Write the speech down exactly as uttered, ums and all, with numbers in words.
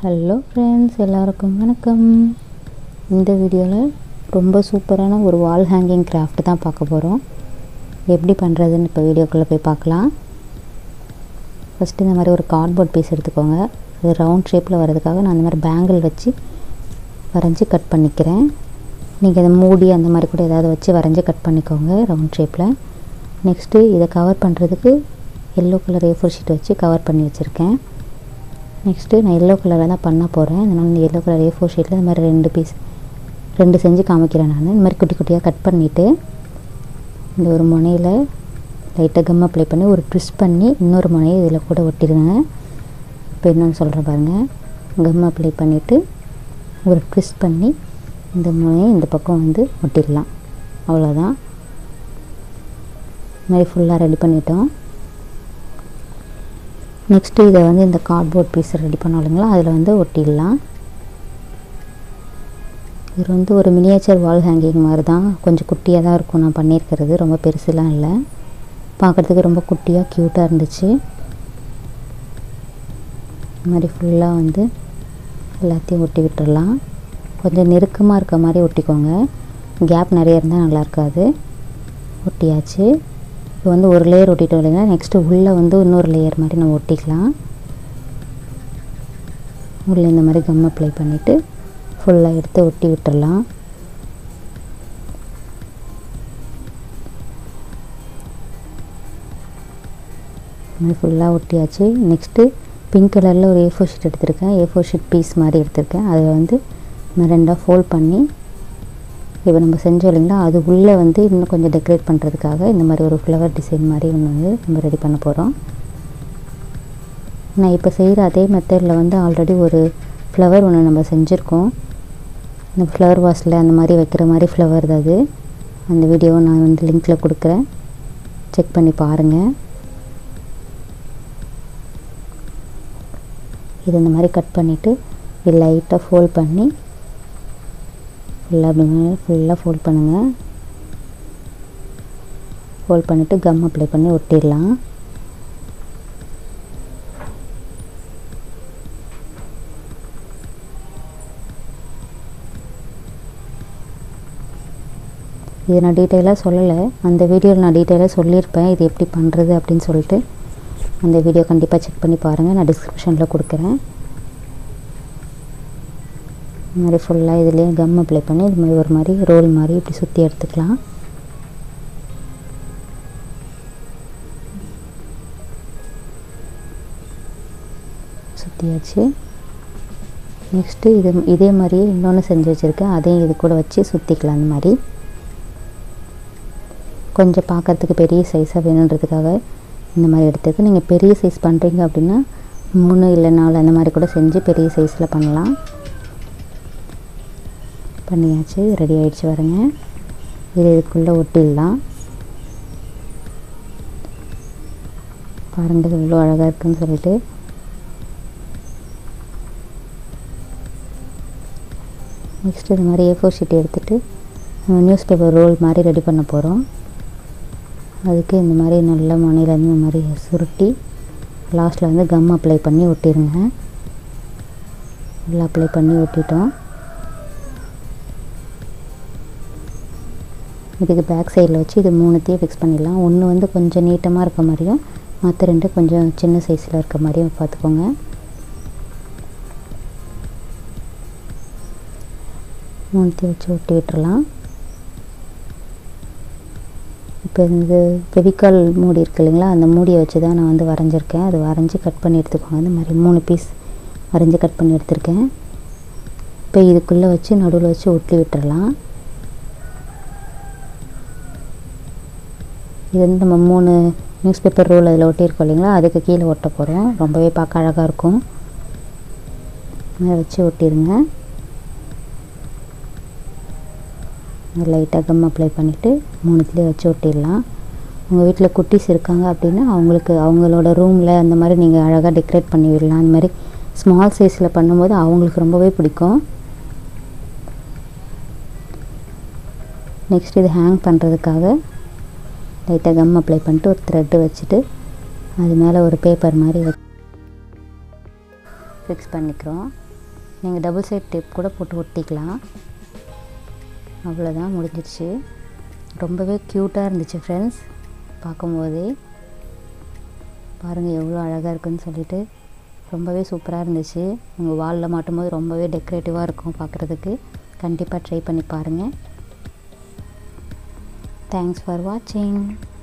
Hello friends, எல்லாருக்கும் வணக்கம். இந்த வீடியோவில் ரொம்ப சூப்பரான ஒரு வால் ஹேங்கிங் கிராஃப்ட் தான் பார்க்க போகிறோம். எப்படி பண்ணுறதுன்னு இப்போ வீடியோக்குள்ளே போய் பார்க்கலாம். ஃபஸ்ட்டு இந்த மாதிரி ஒரு கார்ட்போர்ட் பீஸ் எடுத்துக்கோங்க. அது ரவுண்ட் ஷேப்பில் வர்றதுக்காக நான் அந்த மாதிரி பேங்கிள் வச்சு வரைஞ்சி கட் பண்ணிக்கிறேன். நீங்கள் அதை மூடி அந்த மாதிரி கூட ஏதாவது வச்சு வரைஞ்சி கட் பண்ணிக்கோங்க ரவுண்ட் ஷேப்பில். நெக்ஸ்ட்டு இதை கவர் பண்ணுறதுக்கு yellow colour A four sheet வச்சு கவர் பண்ணி வச்சுருக்கேன். நெக்ஸ்ட்டு நான் எல்லோ கலரில் தான் பண்ண போகிறேன். அதனால் இந்த எல்லோ கலர் ஏ ஃபோர் ஷீட்டில் இந்த மாதிரி ரெண்டு பீஸ் ரெண்டு செஞ்சு காமிக்கிறேன். நான் இந்த மாதிரி குட்டி குட்டியாக கட் பண்ணிவிட்டு இந்த ஒரு முனையில் லைட்டாக கம் அப்ளை பண்ணி ஒரு ட்விஸ்ட் பண்ணி இன்னொரு முனையை இதில் கூட ஒட்டிடுங்க. இப்போ என்னென்னு சொல்கிறேன் பாருங்கள். கம் அப்ளை பண்ணிவிட்டு ஒரு ட்விஸ்ட் பண்ணி இந்த முனையை இந்த பக்கம் வந்து ஒட்டிடலாம். அவ்வளோதான். இந்த மாதிரி ஃபுல்லாக ரெடி பண்ணிட்டோம். நெக்ஸ்ட்டு இதை வந்து இந்த கார்ட்போர்ட் பீஸ் ரெடி பண்ணோம் இல்லைங்களா, அதில் வந்து ஒட்டிடலாம். இது வந்து ஒரு மினியேச்சர் வால் ஹேங்கிங் மாதிரி தான், கொஞ்சம் குட்டியாக தான் இருக்கும். நான் பண்ணியிருக்கிறது ரொம்ப பெருசுலாம் இல்லை, பார்க்குறதுக்கு ரொம்ப குட்டியாக க்யூட்டாக இருந்துச்சு. இந்த மாதிரி ஃபுல்லாக வந்து எல்லாத்தையும் ஒட்டி விட்டுடலாம். கொஞ்சம் நெருக்கமாக இருக்க மாதிரி ஒட்டிக்கோங்க, கேப் நிறைய இருந்தால் நல்லா இருக்காது. ஒட்டியாச்சு. இப்போ வந்து ஒரு லேயர் ஒட்டிட்டோம் இல்லைங்களா, நெக்ஸ்ட்டு உள்ளே வந்து இன்னொரு லேயர் மாதிரி நம்ம ஒட்டிக்கலாம். உள்ளே இந்த மாதிரி கம் அப்ளை பண்ணிவிட்டு ஃபுல்லாக எடுத்து ஒட்டி விட்டுடலாம். இந்த மாதிரி ஃபுல்லாக ஒட்டியாச்சு. நெக்ஸ்ட்டு பிங்க் கலரில் ஒரு ஏ ஃபோர் ஷீட் எடுத்திருக்கேன். ஏ ஃபோர் ஷீட் பீஸ் மாதிரி எடுத்திருக்கேன். அதை வந்து ரெண்டாக ஃபோல்ட் பண்ணி இப்போ நம்ம செஞ்சோம் இல்லைங்களா, அது உள்ளே வந்து இன்னும் கொஞ்சம் டெக்கரேட் பண்ணுறதுக்காக இந்த மாதிரி ஒரு ஃப்ளவர் டிசைன் மாதிரி ஒன்று வந்து நம்ம ரெடி பண்ண போகிறோம். நான் இப்போ செய்கிற அதே மெத்தடில் வந்து ஆல்ரெடி ஒரு ஃப்ளவர் ஒன்று நம்ம செஞ்சுருக்கோம். இந்த ஃப்ளவர் வாஸில் அந்த மாதிரி வைக்கிற மாதிரி ஃப்ளவர் தான் அது. அந்த வீடியோவை நான் வந்து லிங்க்கில் கொடுக்குறேன், செக் பண்ணி பாருங்கள். இது இந்த மாதிரி கட் பண்ணிவிட்டு இது லைட்டாக ஃபோல்ட் பண்ணி ஃபுல்லாக அப்படிங்க ஃபுல்லாக ஃபோல்ட் பண்ணுங்கள். ஃபோல்ட் பண்ணிவிட்டு கம் அப்ளை பண்ணி ஒட்டிடலாம். இது நான் டீட்டெயிலாக சொல்லலை, அந்த வீடியோவில் நான் டீட்டெயிலாக சொல்லியிருப்பேன் இது எப்படி பண்ணுறது அப்படின்னு சொல்லிட்டு. அந்த வீடியோ கண்டிப்பாக செக் பண்ணி பாருங்கள், நான் டிஸ்கிரிப்ஷனில் கொடுக்குறேன். இந்த மாதிரி ஃபுல்லாக இதுலேயே கம் அப்ளை பண்ணி இது மாதிரி ஒரு மாதிரி ரோல் மாதிரி இப்படி சுற்றி எடுத்துக்கலாம். சுற்றியாச்சு. நெக்ஸ்ட்டு இது இதே மாதிரியே இன்னொன்று செஞ்சு வச்சுருக்கேன், அதையும் இது கூட வச்சு சுற்றிக்கலாம். அந்த மாதிரி கொஞ்சம் பார்க்குறதுக்கு பெரிய சைஸாக வேணுன்றதுக்காக இந்த மாதிரி எடுத்துருக்கு. நீங்கள் பெரிய சைஸ் பண்ணுறீங்க அப்படின்னா மூணு இல்லை நாலு அந்த மாதிரி கூட செஞ்சு பெரிய சைஸில் பண்ணலாம். பண்ணியாச்சு, ரெடி ஆகிடுச்சு. வரங்க, இது இதுக்குள்ளே ஒட்டிடலாம். பாருங்கள் எவ்வளோ அழகாக இருக்குன்னு சொல்லிட்டு. நெக்ஸ்ட்டு இது மாதிரி ஏ ஃபோர் ஷீட் எடுத்துகிட்டு நம்ம நியூஸ் பேப்பர் ரோல் மாதிரி ரெடி பண்ண போகிறோம். அதுக்கு இந்த மாதிரி நல்ல முனையிலேருந்து இந்த மாதிரி சுருட்டி லாஸ்ட்டில் வந்து கம் அப்ளை பண்ணி ஒட்டிடுங்க. நல்லா அப்ளை பண்ணி ஒட்டிட்டோம். இதுக்கு பேக் சைடில் வச்சு இது மூணுத்தையும் ஃபிக்ஸ் பண்ணிடலாம். ஒன்று வந்து கொஞ்சம் நீட்டமாக இருக்க மாதிரியும் மற்ற ரெண்டு கொஞ்சம் சின்ன சைஸில் இருக்க மாதிரியும் பார்த்துக்கோங்க. மூணுத்தையும் வச்சு ஒட்டி விட்டுறலாம். இப்போ இந்த ஃபெவிகால் மூடி இருக்குது இல்லைங்களா, அந்த மூடியை வச்சு தான் நான் வந்து வரைஞ்சிருக்கேன். அது வரைஞ்சி கட் பண்ணி எடுத்துக்கோங்க. இந்த மாதிரி மூணு பீஸ் வரைஞ்சி கட் பண்ணி எடுத்துருக்கேன். இப்போ இதுக்குள்ளே வச்சு நடுவில் வச்சு ஒட்டி விட்டுறலாம். இது வந்து நம்ம மூணு நியூஸ் பேப்பர் ரோல் அதில் ஒட்டியிருக்கோம் இல்லைங்களா, அதுக்கு கீழே ஒட்ட போகிறோம். ரொம்பவே பார்க்க அழகாக இருக்கும். அதை வச்சு ஒட்டிடுங்க. லைட்டாக கம் அப்ளை பண்ணிவிட்டு மூணுத்துலேயே வச்சு ஒட்டிடலாம். உங்கள் வீட்டில் குட்டீஸ் இருக்காங்க அப்படின்னா அவங்களுக்கு அவங்களோட ரூமில் அந்த மாதிரி நீங்கள் அழகாக டெக்கரேட் பண்ணி விடலாம். அந்த மாதிரி ஸ்மால் சைஸில் பண்ணும்போது அவங்களுக்கு ரொம்பவே பிடிக்கும். நெக்ஸ்ட் இது ஹேங் பண்ணுறதுக்காக லைட்டாக கம் அப்ளை பண்ணிட்டு ஒரு த்ரெட்டு வச்சுட்டு அது மேலே ஒரு பேப்பர் மாதிரி ஃபிக்ஸ் பண்ணிக்கிறோம். நீங்கள் டபுள் சைட் டேப் கூட போட்டு ஒட்டிக்கலாம். அவ்வளோதான், முடிஞ்சிடுச்சு. ரொம்பவே க்யூட்டாக இருந்துச்சு ஃப்ரெண்ட்ஸ். பார்க்கும்போதே பாருங்கள் எவ்வளோ அழகாக இருக்குதுன்னு சொல்லிட்டு. ரொம்பவே சூப்பராக இருந்துச்சு. உங்கள் வாலில் மாட்டும்போது ரொம்பவே டெக்கரேட்டிவாக இருக்கும் பார்க்குறதுக்கு. கண்டிப்பாக ட்ரை பண்ணி பாருங்கள். தேங்க்ஸ் ஃபார் வாட்சிங்.